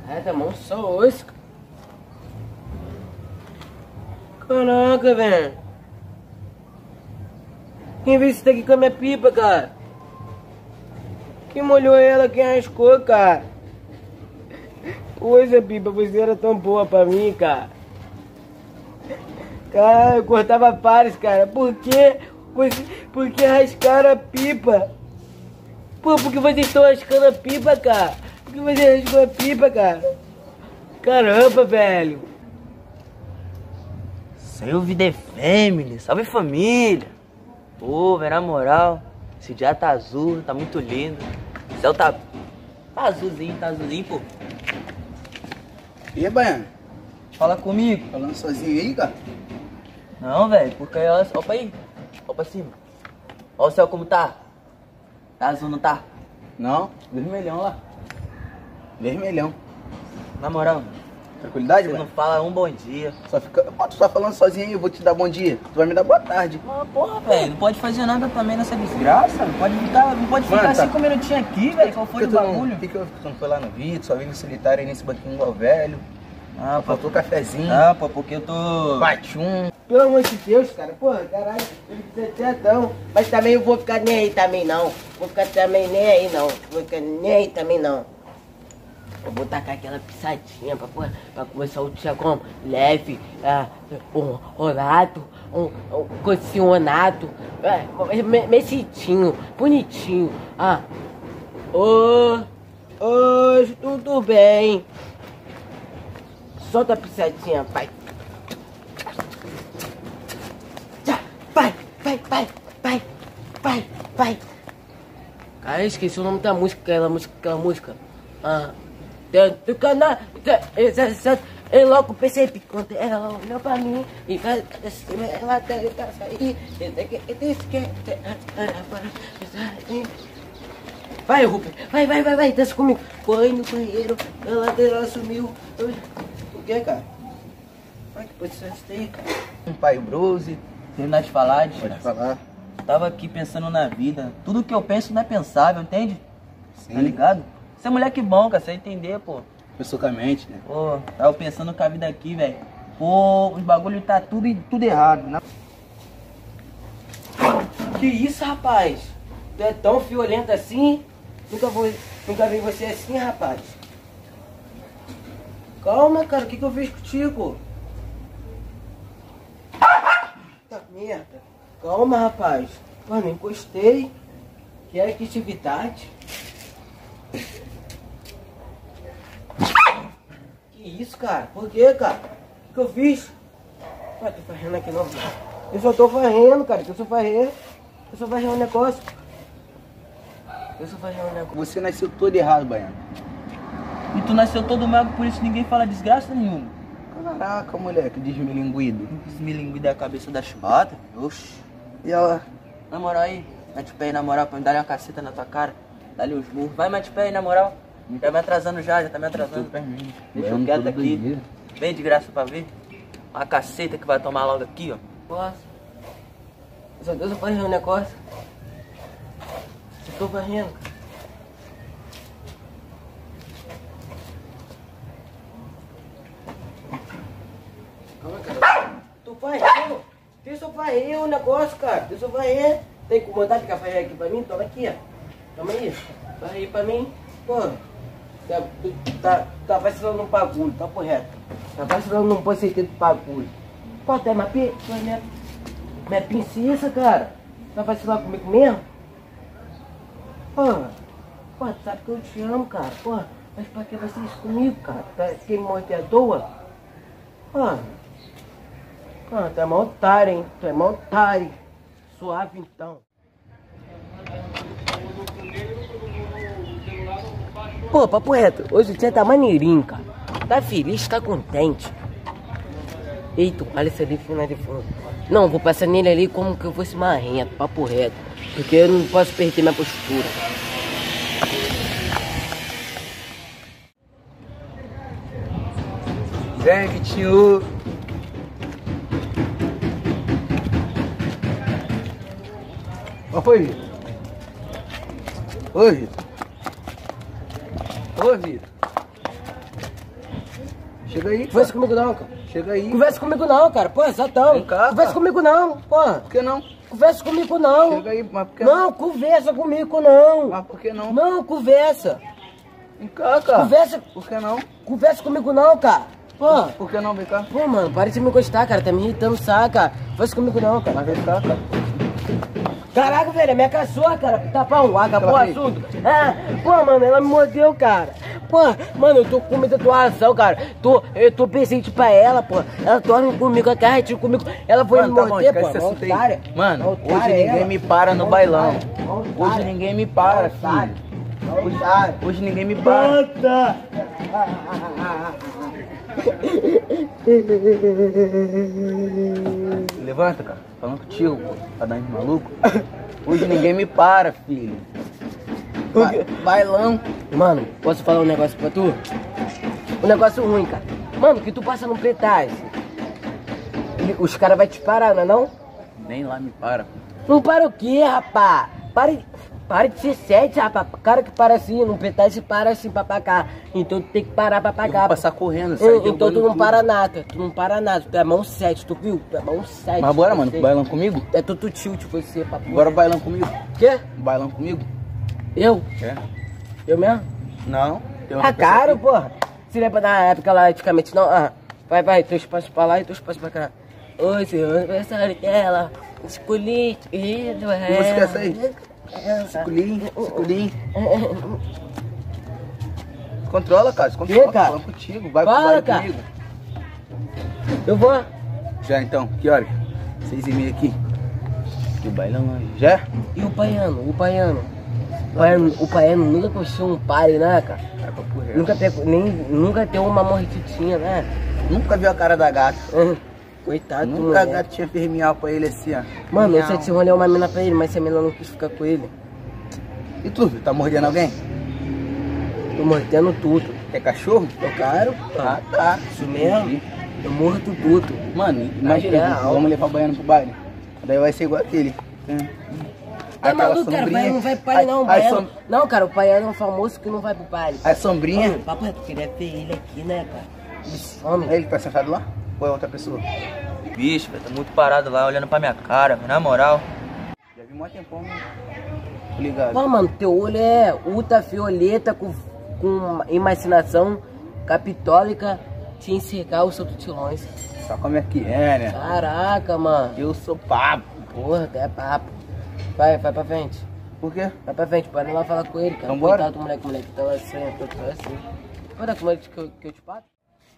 É, tá mão só osso. Caraca, velho. Quem veio isso daqui com a minha pipa, cara? Quem molhou ela, quem rascou, cara? Poxa, pipa, você era tão boa pra mim, cara. Cara, eu cortava pares, cara. Por quê? Por que rascaram a pipa? Pô, por que vocês estão rascando a pipa, cara? Por que você rascou a pipa, cara? Caramba, velho. Salve The Family, salve família. Pô, velho, na moral, esse dia tá azul, tá muito lindo. O céu tá azulzinho, pô. E aí, Baiano? Fala comigo. Falando sozinho aí, cara? Não, velho, porque olha pra aí, olha pra cima. Olha o céu como tá. Tá azul, não tá? Não, vermelhão lá. Vermelhão. Na moral, Tranquilidade, você Baiano? não fala um bom dia. Só fica... Pô, tu só falando sozinho aí, eu vou te dar bom dia. Tu vai me dar boa tarde. Mas, porra, velho, não pode fazer nada também nessa desgraça. Não pode ficar Mano, tá. 5 minutinhos aqui, velho. Qual foi o bagulho? Por que tu não foi lá no vídeo? Só vim solitário aí nesse banquinho igual velho. Ah, pô, Faltou cafezinho. não, pô, porque eu tô... Bate um. Pelo amor de Deus, cara. Porra, caralho. Ele precisa ser tão. Mas também eu vou ficar nem aí também, não. Vou ficar também nem aí, não. Vou ficar nem aí também, não. Eu vou tacar aquela pisadinha pra começar o dia como leve, um orato, um cocionato, mecidinho, bonitinho. Hoje tudo bem. Solta a pisadinha, pai. Vai. Cara, eu esqueci o nome da música, aquela música. Dentro do canal, eu logo percebi quando ela olhou pra mim e vai cima, ela tenta sair. Vai, Rupert, vai, dança comigo. Foi no banheiro, ela sumiu. O que, cara? Ai, que posição é essa aí, cara? Um pai Bruce. Terminar de falar, Pode falar. Tava aqui pensando na vida. Tudo que eu penso não é pensável, entende? Sim. Tá ligado? Você é moleque bom, cara, você vai entender, pô. Pensou com a mente, né? Pô, tava pensando com a vida aqui, velho. Pô, os bagulho tá tudo errado, né? Que isso, rapaz? Tu é tão violento assim? Nunca vi você assim, rapaz. Calma, cara, o que eu fiz contigo? Tá merda. Calma, rapaz. Mano, encostei. Que é que atividade? Que isso, cara? Por quê, cara? O que eu fiz? Ué, tô varrendo aqui não. Eu só tô varrendo, cara. Eu só varrendo o negócio. Você nasceu todo errado, Baiano. E tu nasceu todo mago, por isso ninguém fala desgraça nenhuma. Caraca, moleque, desmilinguido. Desmilinguir da cabeça da chibata. Oxi. E ela... Na moral aí, mete o pé aí na moral pra me dar uma caceta na tua cara. Dá-lhe uns murros. Vai, mete o pé aí na moral. Já me atrasando já tá me atrasando. Deixa eu quieto aqui. Vem de graça pra ver. Uma caceta que vai tomar logo aqui, ó. Posso? Só Deus eu varrendo o negócio. Só tô varrendo. Calma, cara. Tô varrendo. Deixa eu varrer o negócio, cara. Deixa eu varrer. Tem que mandar ficar varrer aqui pra mim? Toma aqui, ó. Toma aí. Varrer pra mim. Pô. Tá vacilando no bagulho, tá correto. Tá vacilando num porcentagem do bagulho. Pô, tu é minha princesa, cara. Tá vacilando comigo mesmo? Pô, tu sabe que eu te amo, cara. Pô, mas pra que você isso comigo, cara? Quem morre à toa? Pô, tu é mó otário, hein? Tu é mó otário. Suave então. Pô, papo reto, hoje o dia tá maneirinho, cara. Tá feliz, tá contente. Eita, olha esse ali, final de fundo. Não, vou passar nele ali como que eu fosse marrento, papo reto. Porque eu não posso perder minha postura. Vem, Vitinho. Oi, Vitor. Oi, Vitor. Ô, Vitor. Chega aí, Conversa comigo não, cara. Chega aí. Conversa comigo não, cara. Pô, exatão. Vem cá, Conversa cara. comigo não, pô. Por que não? Conversa comigo não. Chega aí, mas por que Não, conversa comigo não. Mas por que não? Não, conversa. Vem cá, cara. Conversa, Por que não? conversa comigo não, cara. Pô. Por que não? Vem cá. Pô, mano, para de me encostar, cara. Tá me irritando, saca? Cara. Conversa comigo não, cara. Mas vem cá, cara. Caraca, velho, é minha cachorra, cara. Tapão, acabou o Ela fez. assunto. Ah, pô, mano, ela me mordeu, cara. Pô, mano, eu tô com muita doação, cara. Eu tô presente pra ela, pô. Ela dorme comigo, a carretinha comigo. Ela foi Mano, me tá bom, morder, esquece pô. esse Uma assunto aí. otária. Mano, Uma hoje otária ninguém ela. me para no Uma bailão. otária, uma Hoje otária. ninguém me para, Uma otária. filho. Uma otária. Hoje ninguém me para. Bota! Levanta, cara. Falando contigo, pô. Tá dando de maluco. Hoje ninguém me para, filho. Bailão. Mano, posso falar um negócio pra tu? Um negócio ruim, cara. Mano, que tu passa no petais. Os caras vão te parar, não é não? Nem lá me para. Não para o quê, rapá? Para de ser sete, rapá. O cara que para assim, no petais se para assim pra cá. Então tu tem que parar pra Eu pagar. vou passar correndo, sair Então tu derrubando não tudo. para nada. Tu não para nada. Tu é mão 7, tu viu? Tu é mão 7. Mas bora, mano. você. Bailão comigo? É tudo tilt você, papo. Bora bailão comigo. Quê? Bailão comigo? Eu? É? Eu mesmo? Não. Tem Tá outra pessoa caro, aqui. porra. Se lembra da época lá, antigamente, não? Ah, vai, teus passos pra lá e teus passos pra cá. Hoje é o aniversário dela, escolhi, Que música é essa aí? Esculim. Controla, cara. Que, Controla, cara? falando contigo. Vai Fala, vai cara. comigo. Eu vou. Já então, que hora? 6h30 aqui. Que bailão aí. Já? E o Paiano? O Paiano nunca puxou um pare, né, cara? Vai pra porra. Nunca teve uma mortitinha, né? Nunca viu a cara da gata. Coitado, Nunca a moleque. gata tinha fez miau pra ele assim, ó. Mano, Miau. eu só te rolei uma mina pra ele, mas se a mina não quis ficar com ele, E tu, tá mordendo alguém? tô mordendo tudo. Quer cachorro? Eu quero? Ah, tá. Isso mesmo? Eu mordo tudo. Mano, imagina, Aí é vamos levar o baiano pro baile. Daí vai ser igual aquele. Tá maluco, cara? O Paiano não vai pro baile, não. O Paiano... Não, cara, o Paiano é um famoso que não vai pro baile. A sombrinha. Mano, papo reto, queria ver ele aqui, né, cara? Ele some. Ele tá sentado lá? Ou é outra pessoa? Bicho, velho, tá muito parado lá, olhando pra minha cara, velho, na moral. Já vi mó tempão, né? Ligado. Pô, mano, teu olho é ultravioleta com imaginação capitólica te encercar os seus tilões. Só como é que é, né? Caraca, mano. Eu sou papo. Porra, até papo. Vai pra frente. Por quê? Vai pra frente, pode ir lá falar com ele, cara. Então bora. Coitado do moleque tá lá assim, tá assim. Olha como é que eu te passo?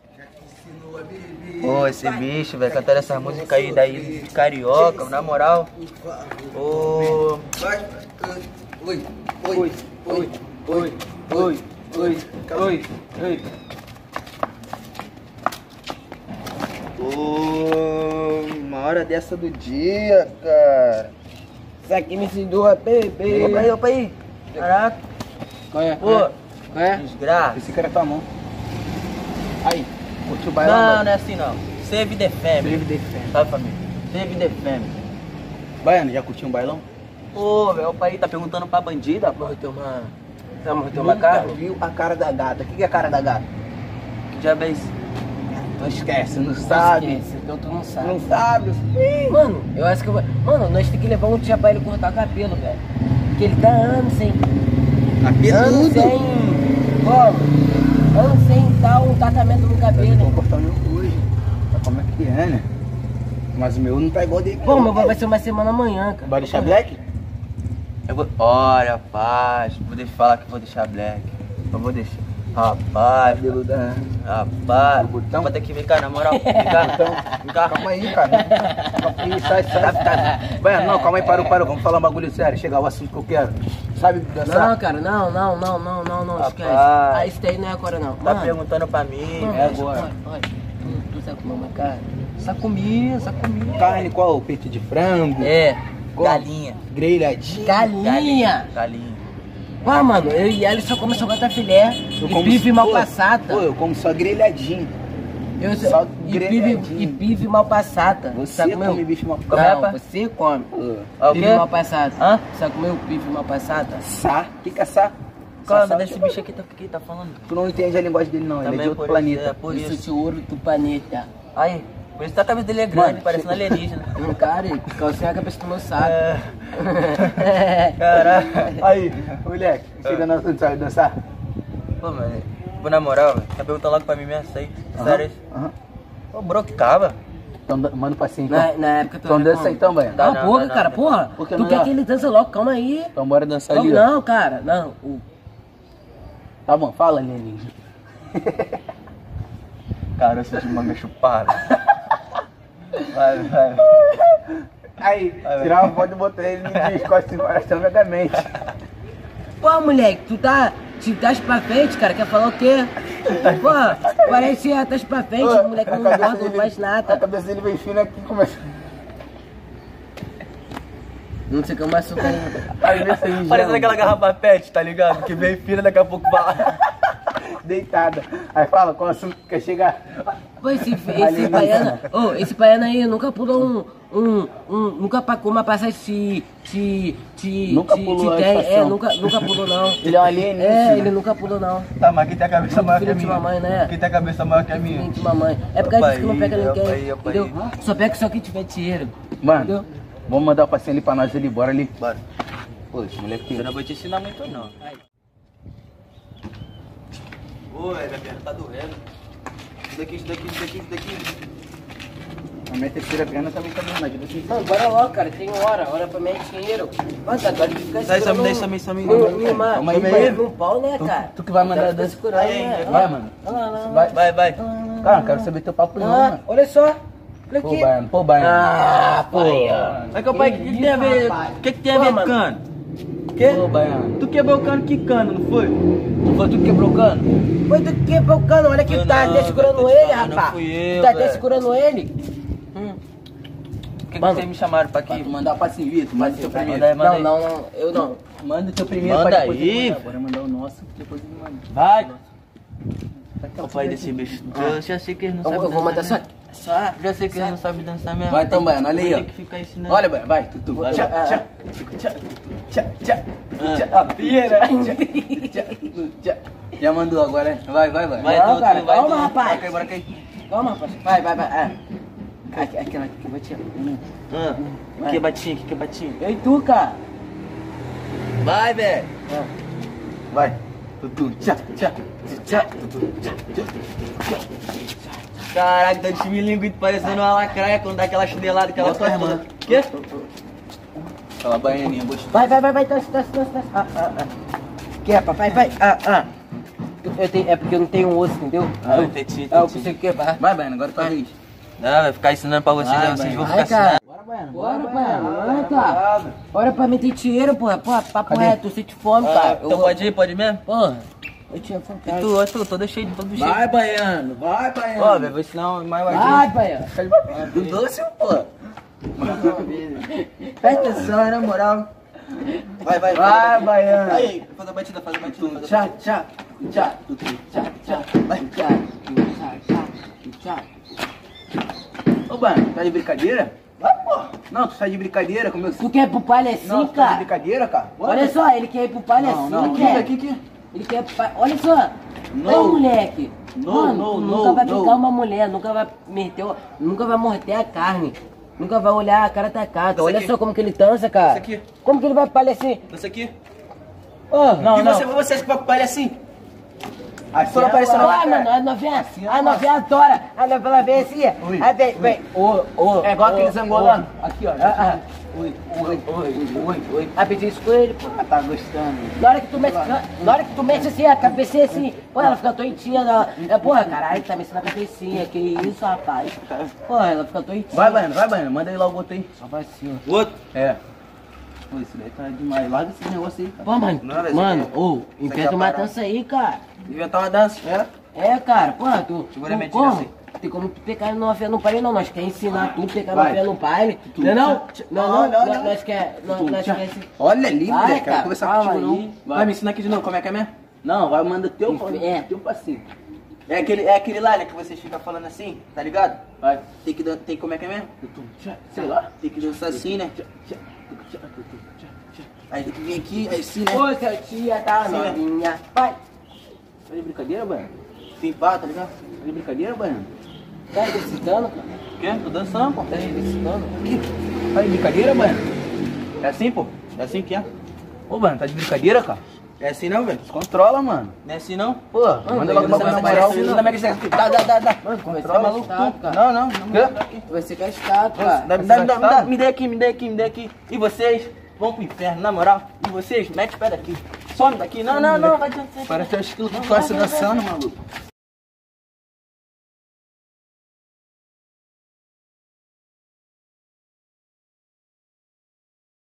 Pô, esse bicho, velho, cantando essa música aí daí de carioca, na moral. Ô. Oi. Uma hora dessa do dia, cara. Isso aqui me ensinou a beber. Opa aí. Caraca. Qual é? Pô, Qual é? desgraça. Esse cara é tua mão. Aí, curtiu o bailão? Não, não é assim não. Save the family. Save the family. Sabe, família? Save the family. Baiano, já curtiu um bailão? Pô, velho, o pai tá perguntando pra bandida, pô. Morreu uma... Tá, morreu uma Nunca carne? viu a cara da gata. O que é a cara da gata? Que diabo é isso? Não esquece, não sabe. Esquece, então tu não sabe. Não sabe. Mano, eu acho que eu vou... Mano, nós temos que levar um dia pra ele cortar o cabelo, velho. Porque ele tá anos sem... Anos sem... Como? Anos sem dar um tratamento no Vou cabelo. cortar o meu hoje. Tá como é que é, né? Mas o meu não tá igual dele. Pô, meu vai ser uma semana amanhã, cara. Vai deixar black? Eu vou... Olha, rapaz, vou deixar falar que vou deixar black. Eu vou deixar. Rapaz, Cabelo da... rapaz, Do botão? vou ter que vir cá, na moral. Vem cá, vem cá. Calma aí, cara. Ih, sai. Vai, não, calma aí, parou. Vamos falar um bagulho sério. Chegar ao assunto que eu quero. Sabe dançar? Não, cara, não, esquece. Rapaz. Ah, isso daí não é agora, não. Tá Mano, perguntando pra mim. mano, é agora. Olha, tu sabe comer uma carne? Sabe comer. Carne qual? Peito de frango? É, Qual? galinha. Grelhadinho? Galinha! Galinha. Ah, mano, eu e ela só comemos só filé Eu e como bife só- mal pô, passada. Pô, eu como só grelhadinho. Só grelhadinho. E bife mal passada. Você Sabe comer? come bife mal Como é, Não, pá? você come. Ah, o Bife quê? mal passada. Hã? Sabe comer o bife mal passada? Sá? O que é sá? Qual é o nome desse bicho aqui que tá falando? Tu não entende a linguagem dele não, ele é de outro planeta. É por Isso isso. de ouro do planeta. Aí, por isso que a cabeça dele é grande, Mano, parecendo alienígena. Cara, calcinha a cabeça do meu saco. Caralho. Aí, moleque, chega na tu sabe dançar? Pô, mano, tipo, na moral, velho, tá perguntando logo pra mim mesmo, sei. Sério isso? Aham. Ô, bro, que cava. Então, manda pra cima então. Na época tu Então era dança como? então, Baiano. Dá. Ah, porra, cara, porra. Por que Tu não quer dá? que ele dança logo? Calma aí. Então bora dançar Calma, ali, ó. não, cara, não. Tá bom, fala, Lenin. Cara, eu sou de manga chupada. Vai. Aí, tirar uma foto e botar ele no disco, assim, parecendo megamente. Pô, moleque, tu tá pra frente, cara, quer falar o quê? Pô, parece que tá pra frente, o moleque não cabeça gosta, não dele- faz A nada. cabeça dele vem fina aqui, começa... Não sei como açúcar ainda. Aí vê se ele Parecendo gela. aquela garrafa pet, tá ligado? Que vem fina, daqui a pouco vai. Deitada. Aí fala, qual assunto que quer chegar? Pô, esse baiano, esse baiano aí nunca pulou nunca pagou uma passagem Nunca pulou a tem, estação. nunca pulou não. Ele é um alienígena. É, ele nunca pulou não. Tá, mas quem tem a cabeça maior que Filho a de minha? mamãe, né? Quem tem a cabeça maior que a minha? Filho de mamãe. É porque a gente que não pega Opa ninguém, aí, opa aí. entendeu? Só pega só quem tiver dinheiro. Mano, Entendeu? vamos mandar o passinho ali pra nós ali, bora ali. Bora. Pô, esse moleque... Eu não vou te ensinar muito, não. Ô, minha perna tá doendo. Isso daqui. A minha terceira perna também tá doendo, ajuda aqui. Mano, bora logo, cara. Tem hora pra mim é dinheiro. Mas agora de ficar Sai, segurando some. Calma aí, no pau, né, cara? Tu que vai mandar Tá dança. segurando, né? Vai, mano. Vai. Cara, não quero saber teu papo não, Ah, mano. olha só. Olha Pô, aqui. Baiano, pô, Baiano. Ah, pô. Mas que pai, o que tem a ver? O que tem a Pô, ver mano. cano? Quê? Pô, Baiano. Tu quebrou o cano que cano, não foi? Não foi tu que quebrou o cano? Foi tu que quebrou o cano. Olha que Eu tu tá não, até segurando velho, ele, não rapaz. fui Tu eu, tá até velho. segurando ele. Por que Mano. vocês me chamaram pra Pra aqui? tu mandar o passinho, Vitor, manda o teu Manda primeiro. aí, manda aí. Não, eu não. Manda o teu primeiro Manda pra depois aí. ele mandar. Bora mandar o nosso, depois ele manda. Vai! O pai desse bicho. Eu já sei que eles não sabem Eu vou mandar dançar. só. Já sei que eles não sabem dançar mesmo. Vai então, Baiano, olha aí, ó. Tem que ficar ensinando. Olha, Baiano, vai, tutu. Vai, Tchá, vai. tchá, tchá, tchá, tchá, tchá. Ah, pira. Tchá, tchá. Já mandou agora, né? Vai. Vai, Não, tu, cara, vai, calma, tu. rapaz. Bora cair. Calma, rapaz. Vai. Aquela que eu vou te O que é batinho? Eu e tu, cara. Vai, velho. Vai. Tutu, tchá, tchá, tchá, tutu, tchá, tchá. Caraca, tá de chimilinguito parecendo uma lacraia quando dá aquela chinelada, aquela tua irmã. Quê? Aquela baianinha gostosa. Vai, dança. Quer, papai, vai. É porque eu não tenho osso, entendeu? Ah, entendi. Eu consigo quebrar. Vai, Baiano, agora tua vez. Não, vai ficar ensinando pra vocês, Vai, aí vocês vão Vai, ficar cara. Bora, Baiano. Bora, cara. Bora pra meter dinheiro, porra. Pô, papo Cadê? reto, você te fome, ensinando. cara. Então pode ir mesmo? Porra, eu tinha fome. E tu, todo cheio de todo cheio. Vai, Baiano, vai, Baiano. Ó, velho, vou ensinar mais uma Vai, pai. Do doce, pô. Presta atenção, na moral. Vai. Vai, Baiano. Aí, faz a batida. Tchá. Vai, tchá. Ô, Baiano, tá de brincadeira? Vai, pô. Não, tu sai de brincadeira com meu... Tu quer ir pro baile assim, Não, tu tá de cara? brincadeira, cara? Bora. Olha só, ele quer ir pro baile assim, Não, quer. aqui. Ele quer ir pro baile... Olha só. Não. Ô, moleque. Não, Mano, não, tu não, nunca vai não. picar uma mulher, nunca vai morder a carne. Nunca vai olhar a cara da casa. Olha aqui. só como que ele dança, cara. Isso aqui. Como que ele vai pro baile assim? Isso aqui. Ô, Não, E não. vocês que vai pro baile assim? Assim, não apareceu Ah, mano, a novinha adora. A novela vem assim. Oi. Aí vem. É igual aqueles angolanos. Aqui, ó. Oi. Aí pedi isso com ele, pô. Ah, tá gostando. Na hora que tu mexe assim, a cabecinha assim, pô, ela fica doidinha. Porra, caralho, tá mexendo a cabecinha. Que isso, rapaz. Porra, ela fica doidinha. Vai, Baiano. Manda aí logo o outro aí. Só vai assim, ó. O outro. É. Pô, isso daí tá demais. Larga esse negócio aí, cara. Pô, mano, Não, velho, mano, isso aqui- ô, isso aqui inventa é uma parada. dança aí, cara. Inventar uma dança. É, cara, porra, tu Segura a minha como? tira assim. Tem como tu pegar no fé no baile, não. Nós quer ensinar tu pegar no Vai. fé no baile. Não. Nós quer assim. Olha ali, Vai, moleque. Quero cara, conversar calma contigo, não. aí. Vai me ensinar aqui de novo. Como é que é mesmo? Não, vai, manda teu passinho. É aquele lá, né, que vocês ficam falando assim, tá ligado? Vai. Tem como é que é mesmo? Sei lá. Tem que dançar assim, né? Aí tem que vir aqui, aí sim, né? Ô, seu tia, tá Sim, né? novinha. Vai. Tá de brincadeira, Baiano? Sim, pá, tá ligado? Tá de brincadeira, Baiano? Tá exercitando, cara? O quê? Tô dançando, pô. Tá exercitando? Tá de brincadeira, Baiano? É assim, pô? É assim que é? Ô, Baiano, tá de brincadeira, cara? É assim não, velho? Descontrola, mano. Não é assim não? Pô, manda logo uma Você coisa na vai moral. ser na Mega Sena. Dá. Mano, vai ser Controla, gastado, cara. Não, não. Quê? Vai ser gastado, cara. Me dê aqui. E vocês vão pro inferno, na moral. E vocês, mete o pé daqui. Some daqui. Não, vai adiante. Parece um esquilo que coça dançando, maluco.